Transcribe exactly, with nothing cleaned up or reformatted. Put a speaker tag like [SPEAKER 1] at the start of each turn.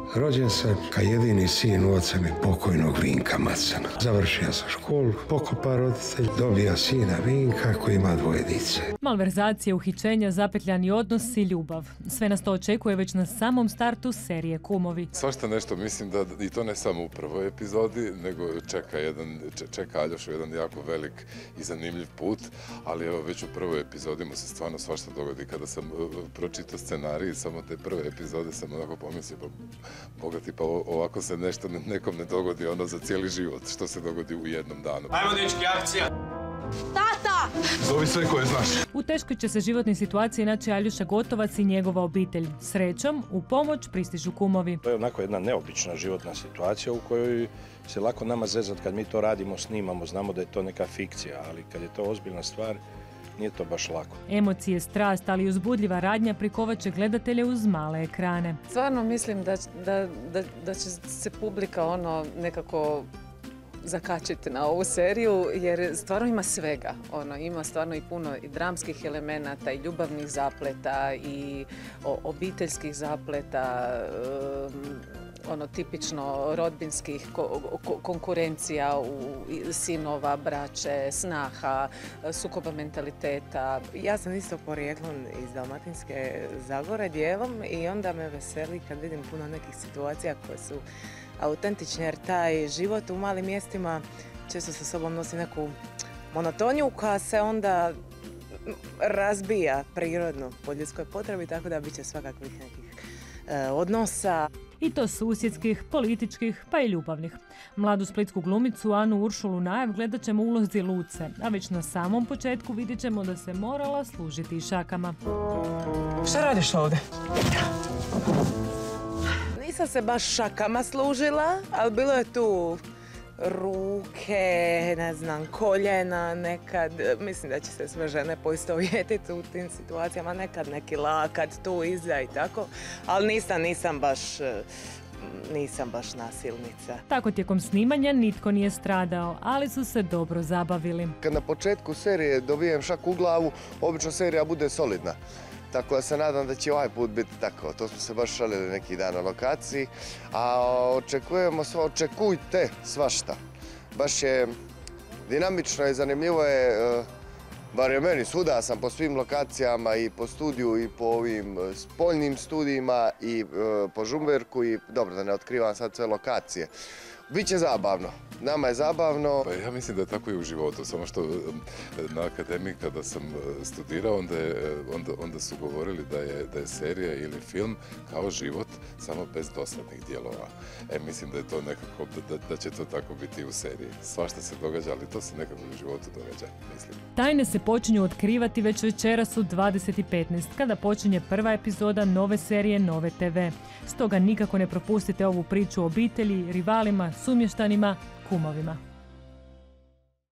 [SPEAKER 1] Rođen sam kao jedini sin u oca mi pokojnog Vinka Macana. Završio sam školu, pokopa roditelj, dobija sina Vinka koji ima dvoje dice.
[SPEAKER 2] Malverzacije, uhićenja, zapetljani odnosi, ljubav. Sve nas to očekuje već na samom startu serije Kumovi.
[SPEAKER 3] Svašta nešto, mislim da i to ne samo u prvoj epizodi, nego čeka, jedan, čeka Aljošu jedan jako velik i zanimljiv put, ali evo već u prvoj epizodi mu se stvarno svašta dogodi. Kada sam pročitao scenarij, samo te prve epizode sam onako pomislio, pa Boga ti, pa ovako se nešto nekom ne dogodi ono za cijeli život, što se dogodi u jednom danu.
[SPEAKER 4] Ajmo, dečki, akcija!
[SPEAKER 5] Tata!
[SPEAKER 4] Zovi sve koje znaš.
[SPEAKER 2] U teškoj će se životnoj situaciji naći Aljoša Gotovac i njegova obitelj. Srećom, u pomoć pristižu kumovi.
[SPEAKER 6] To je onako jedna neobična životna situacija u kojoj se lako nama zezat kad mi to radimo, snimamo, znamo da je to neka fikcija, ali kad je to ozbiljna stvar, nije to baš lako.
[SPEAKER 2] Emocije, strast, ali i uzbudljiva radnja prikovat će gledatelje uz male ekrane.
[SPEAKER 5] Stvarno mislim da, da, da, da će se publika ono nekako zakačiti na ovu seriju, jer stvarno ima svega. Ono, ima stvarno i puno i dramskih elemenata, i ljubavnih zapleta, i o, obiteljskih zapleta, um, ono tipično rodbinskih ko, ko, konkurencija u sinova, braće, snaha, sukoba mentaliteta.
[SPEAKER 7] Ja sam isto porijeklom iz Dalmatinske Zagore dijelom i onda me veseli kad vidim puno nekih situacija koje su autentične, jer taj život u malim mjestima često sa sobom nosi neku monotoniju koja se onda razbija prirodno po ljudskoj potrebi, tako da bit će svakakvih nekih e, odnosa.
[SPEAKER 2] I to susjedskih, političkih, pa i ljubavnih. Mladu splitsku glumicu Anu Uršulu Najev gledat ćemo u ulozi Luce, a već na samom početku vidjet ćemo da se morala služiti i šakama.
[SPEAKER 7] Šta radiš ovdje? Nisam se baš šakama služila, ali bilo je tu ruke, ne znam, koljena nekad. Mislim da će se sve žene poistovjetiti u tim situacijama, nekad neki lakat tu iza i tako, ali nisam, nisam baš... nisam baš nasilnica.
[SPEAKER 2] Tako tijekom snimanja nitko nije stradao, ali su se dobro zabavili.
[SPEAKER 8] Kad na početku serije dobijem šaku u glavu, obično serija bude solidna. Tako da se nadam da će ovaj put biti tako. To smo se baš šalili neki dan na lokaciji. A očekujemo sva, očekujte svašta. Baš je dinamično i zanimljivo je, bar je meni, svuda sam po svim lokacijama i po studiju i po ovim spoljnim studijima i po Žumberku i dobro da ne otkrivam sad sve lokacije. Biće zabavno. Nama je zabavno.
[SPEAKER 3] Pa ja mislim da je tako i u životu, samo što na akademiji kada sam studirao, onda, je, onda, onda su govorili da je, da je serija ili film kao život, samo bez dosadnih dijelova. E, mislim da je to nekako, da, da će to tako biti i u seriji. Svašta se događa, ali to se nekako u životu događa, mislim.
[SPEAKER 2] Tajne se počinju otkrivati već večeras u dvadeset i petnaest, kada počinje prva epizoda nove serije Nove te ve. Stoga nikako ne propustite ovu priču o obitelji, rivalima, sumještanima, kumovima.